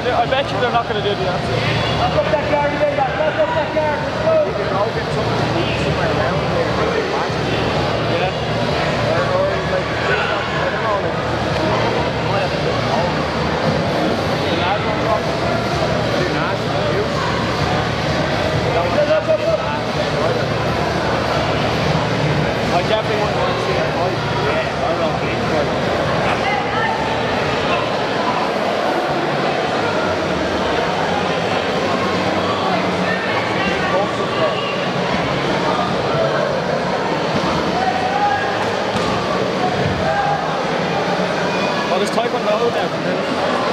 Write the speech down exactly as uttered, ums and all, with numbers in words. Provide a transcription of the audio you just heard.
I bet you they're not going to do the answer. Lock up that guard, you got lock up that guard. Let's go. You can all get something to eat somewhere around there. Yeah. Or, or like, I don't know, like, might have to go home. The lads won't drop. Do not, you. Don't let up, up, up. I definitely wouldn't want to see that fight. Yeah, I don't think so. Well, there's taekwondo now.